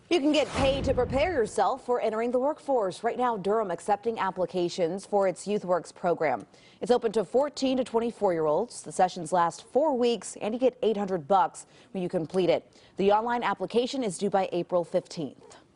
You can get paid to prepare yourself for entering the workforce. Right now, Durham accepting applications for its YouthWorks program. It's open to 14 to 24-year-olds. The sessions last 4 weeks, and you get $800 when you complete it. The online application is due by April 15th.